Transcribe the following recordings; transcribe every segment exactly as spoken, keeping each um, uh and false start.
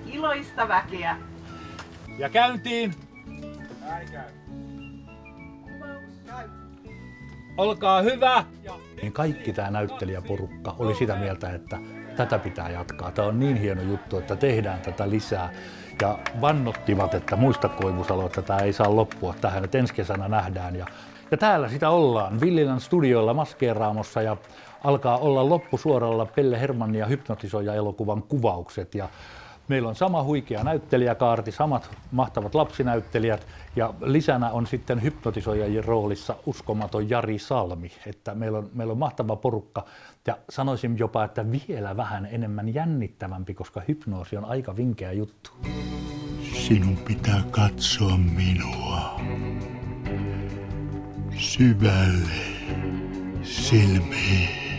iloista väkeä. Ja käyntiin! Olkaa hyvä! Niin kaikki tämä näyttelijäporukka oli sitä mieltä, että tätä pitää jatkaa. Tämä on niin hieno juttu, että tehdään tätä lisää. Ja vannottivat, että muista Koivusalo, että tämä ei saa loppua tähän, että ensi kesänä nähdään. Ja, ja täällä sitä ollaan, Villilän studioilla maskeeraamossa ja alkaa olla loppusuoralla Pelle Hermanni ja Hypnotisoija-elokuvan kuvaukset. Ja meillä on sama huikea näyttelijäkaarti, samat mahtavat lapsinäyttelijät ja lisänä on sitten hypnotisoijien roolissa uskomaton Jari Salmi. Että meillä on, meillä on mahtava porukka ja sanoisin jopa, että vielä vähän enemmän jännittävämpi, koska hypnoosi on aika vinkeä juttu. Sinun pitää katsoa minua syvälle silmiin.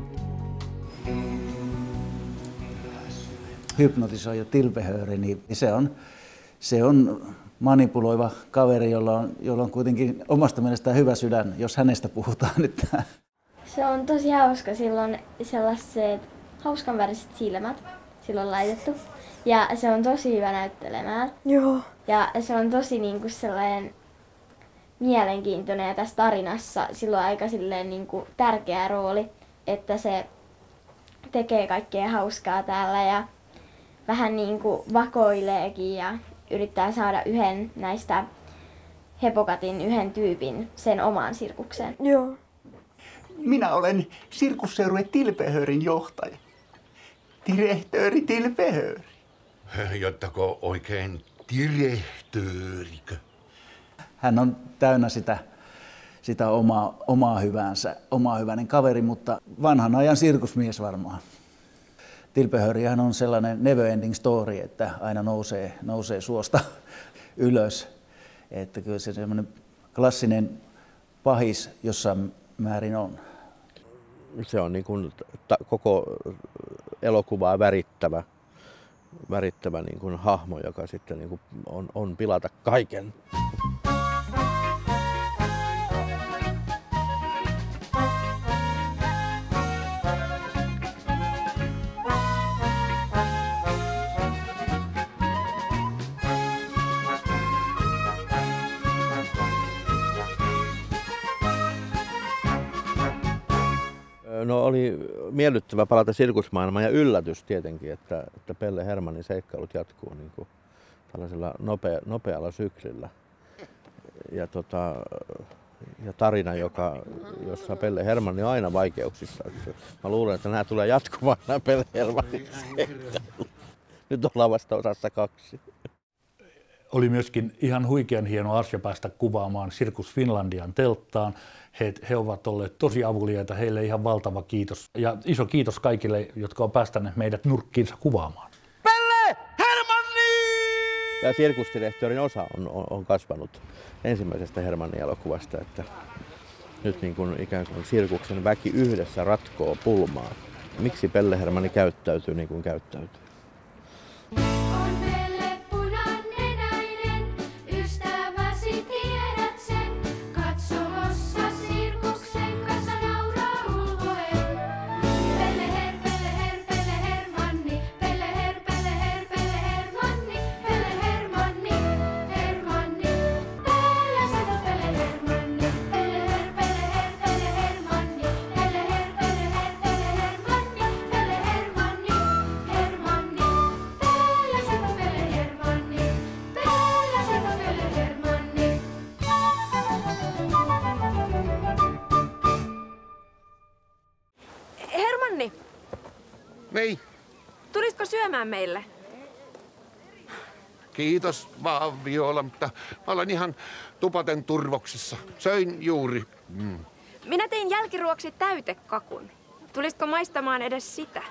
Hypnotisoija Tilpehööri, niin se on, se on manipuloiva kaveri, jolla on, jolla on kuitenkin omasta mielestään hyvä sydän, jos hänestä puhutaan. Että. Se on tosi hauska, silloin sellaiset hauskan väriset silmät silloin laitettu. Ja se on tosi hyvä näyttelemään. Joo. Ja se on tosi niinku sellainen mielenkiintoinen ja tässä tarinassa silloin aika silleen niinku tärkeä rooli, että se tekee kaikkea hauskaa täällä ja vähän niinku vakoileekin ja yrittää saada yhden näistä Hepokatin yhden tyypin sen omaan sirkukseen. Joo. Minä olen sirkusseurue Tilpehöörin johtaja. Direhtööri Tilpehööri. Jottako oikein direhtöörikö? Hän on täynnä sitä, sitä omaa, omaa hyväänsä, omaa hyvänen kaveri, mutta vanhan ajan sirkusmies varmaan. Tilpehöörihän on sellainen never ending story, että aina nousee, nousee suosta ylös. Että kyllä se semmoinen klassinen pahis jossain määrin on. Se on niin kuin ta- koko elokuvaa värittävä, värittävä niin kuin hahmo, joka sitten niin kuin on, on pilata kaiken. No oli miellyttävä palata sirkusmaailmaan ja yllätys tietenkin, että, että Pelle Hermannin seikkailut jatkuu niin kuin tällaisella nopea, nopealla syklillä. Ja, tota, ja tarina, joka, jossa Pelle Hermanni on aina vaikeuksissa. Mä luulen, että nämä tulee jatkumaan nämä Pelle Hermannin seikkailut. Nyt ollaan vasta osassa kaksi. Oli myöskin ihan huikean hieno asia päästä kuvaamaan Sirkus Finlandian telttaan. He, he ovat olleet tosi avuliaita, heille ihan valtava kiitos. Ja iso kiitos kaikille, jotka on päästäneet meidät nurkkiinsa kuvaamaan. Pelle Hermanni! Ja sirkusdirektorin osa on, on, on kasvanut ensimmäisestä Hermannin elokuvasta, että nyt niin kuin ikään kuin sirkuksen väki yhdessä ratkoo pulmaa. Miksi Pelle Hermanni käyttäytyy niin kuin käyttäytyy? Niin. Tulisitko syömään meille? Kiitos vaan Viola, mutta mä olen ihan tupaten turvoksissa. Söin juuri. Mm. Minä tein jälkiruoksi täytekakun. Tulisitko maistamaan edes sitä?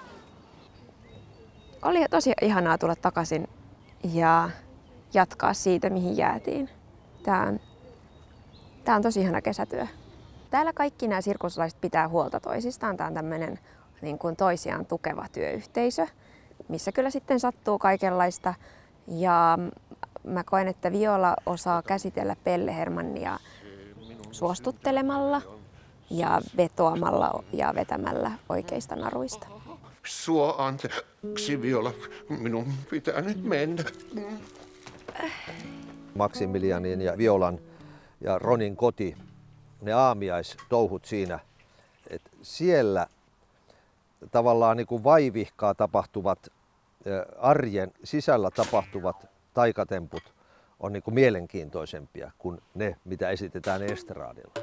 Oli tosi ihanaa tulla takaisin ja jatkaa siitä, mihin jäätiin. Tää on, tää on tosi ihana kesätyö. Täällä kaikki nämä sirkuslaiset pitää huolta toisistaan. Tää on tämmönen niin kuin toisiaan tukeva työyhteisö, missä kyllä sitten sattuu kaikenlaista. Ja mä koen, että Viola osaa käsitellä Pelle Hermannia suostuttelemalla ja vetoamalla ja vetämällä oikeista naruista. Sua anteeksi, Viola. Minun pitää nyt mennä. Maximilianin ja Violan ja Ronin koti, ne aamiaistouhut siinä, että siellä tavallaan niin kuin vaivihkaa tapahtuvat, arjen sisällä tapahtuvat taikatemput on niin kuin mielenkiintoisempia kuin ne, mitä esitetään estraadilla.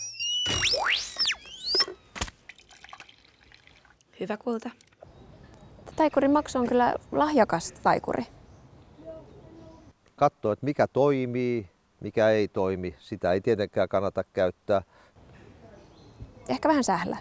Hyvä kulta. Taikuri Maksu on kyllä lahjakas taikuri. Katsoo, että mikä toimii, mikä ei toimi. Sitä ei tietenkään kannata käyttää. Ehkä vähän sählä.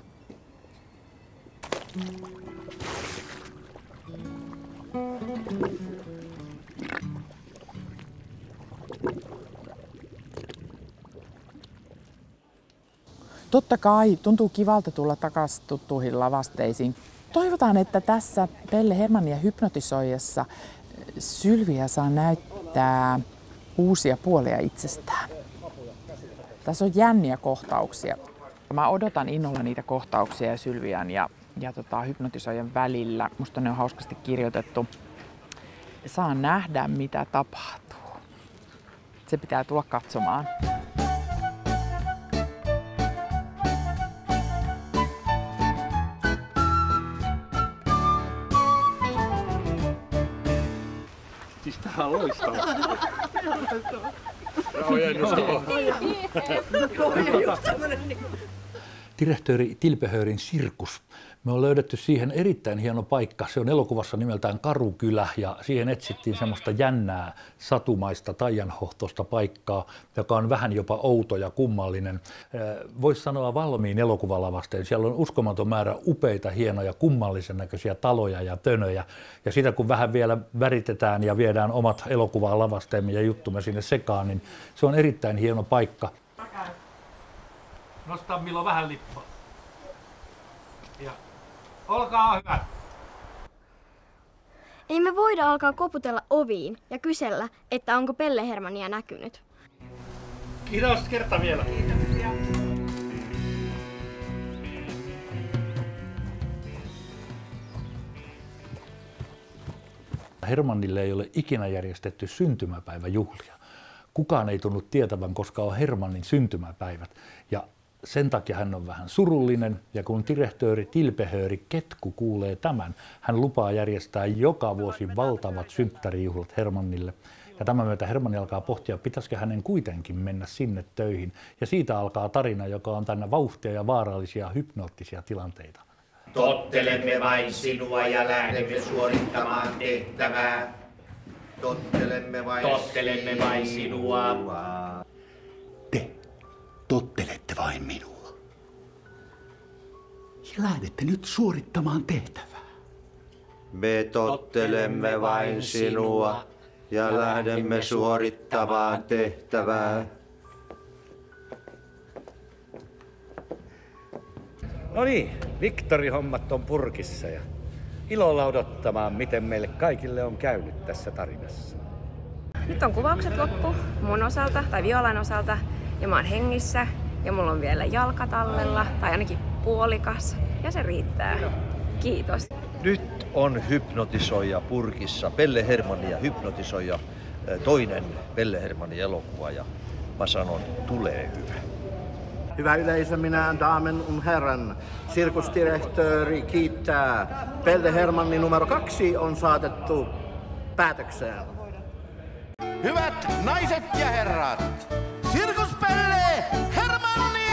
Totta kai tuntuu kivalta tulla takaisin tuttuihin lavasteisiin. Toivotaan, että tässä Pelle Hermannia hypnotisoijassa Sylviä saa näyttää uusia puolia itsestään. Tässä on jänniä kohtauksia. Mä odotan innolla niitä kohtauksia Sylvian ja, ja tota, hypnotisoijan välillä. Musta ne on hauskasti kirjoitettu. Saan nähdä, mitä tapahtuu. Se pitää tulla katsomaan. Siis tää on loistavaa. Tää on jännistävää. Direhtööri Tilpehörin sirkus. Me on löydetty siihen erittäin hieno paikka. Se on elokuvassa nimeltään Karukylä ja siihen etsittiin semmoista jännää, satumaista, taianhohtoista paikkaa, joka on vähän jopa outo ja kummallinen. Voisi sanoa valmiin elokuvalavasteen. Siellä on uskomaton määrä upeita, hienoja, kummallisen näköisiä taloja ja tönöjä. Ja sitä kun vähän vielä väritetään ja viedään omat elokuvalavasteemme ja juttumme sinne sekaan, niin se on erittäin hieno paikka. Nostaa Milo vähän lippaa. Ja olkaa hyvä. Ei me voida alkaa koputella oviin ja kysellä, että onko Pelle Hermannia näkynyt. Kiitos kerta vielä. Kiitoksia. Hermannille ei ole ikinä järjestetty syntymäpäiväjuhlia. Kukaan ei tunnu tietävän, koska on Hermannin syntymäpäivät. Ja sen takia hän on vähän surullinen, ja kun direhtööri Tilpehöri Ketku kuulee tämän, hän lupaa järjestää joka vuosi valtavat synttärijuhlat Hermannille. Ja tämän myötä Hermanni alkaa pohtia, pitäisikö hänen kuitenkin mennä sinne töihin. Ja siitä alkaa tarina, joka on täynnä vauhtia ja vaarallisia hypnoottisia tilanteita. Tottelemme vain sinua ja lähdemme suorittamaan tehtävää. Tottelemme vain, Tottelemme vain sinua. Te tottelette vain minua. Ja lähdette nyt suorittamaan tehtävää. Me tottelemme vain sinua ja lähdemme suorittamaan tehtävää. No niin, Victori-hommat on purkissa ja ilolla odottamaan, miten meille kaikille on käynyt tässä tarinassa. Nyt on kuvaukset loppu mun osalta tai Violan osalta ja mä oon hengissä ja mulla on vielä jalka tallella tai ainakin puolikas ja se riittää. Kiitos. Nyt on hypnotisoija purkissa. Pelle Hermannia hypnotisoija, toinen Pelle Hermannin elokuva ja mä sanon, tulee hyvä. Hyvä yleisö, minä damen und herran. Sirkusdirektööri kiittää. Pelle Hermanni numero kaksi on saatettu päätökseen. Hyvät naiset ja herrat, Sirkus Pelle Hermanni!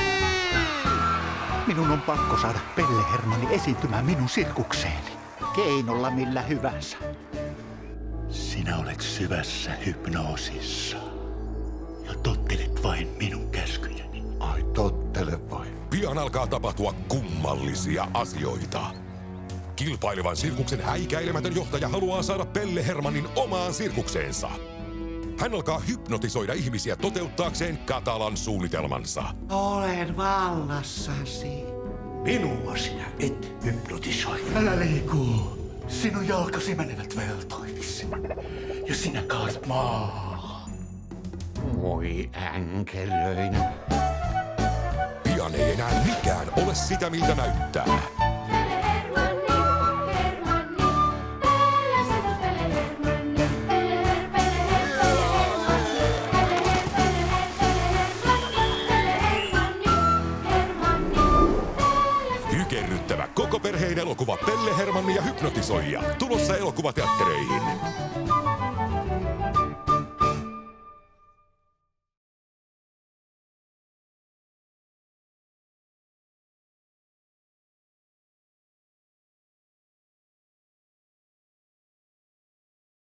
Minun on pakko saada Pelle Hermanni esiintymään minun sirkukseeni. Keinolla millä hyvänsä. Sinä olet syvässä hypnoosissa. Ja tottelet vain minun käskyjäni. Ai tottele vain. Pian alkaa tapahtua kummallisia asioita. Kilpailevan sirkuksen häikäilemätön johtaja haluaa saada Pelle Hermannin omaan sirkukseensa. Hän alkaa hypnotisoida ihmisiä toteuttaakseen katalan suunnitelmansa. Olen vallassasi. Minua sinä et hypnotisoi. Älä liikuu. Sinun jalkasi menevät veltoiksi. Ja sinä kaat maahan. Voi änkäröinen. Pian ei enää mikään ole sitä, miltä näyttää. Pelle Hermanni Hypnotisoija tulossa elokuvateattereihin.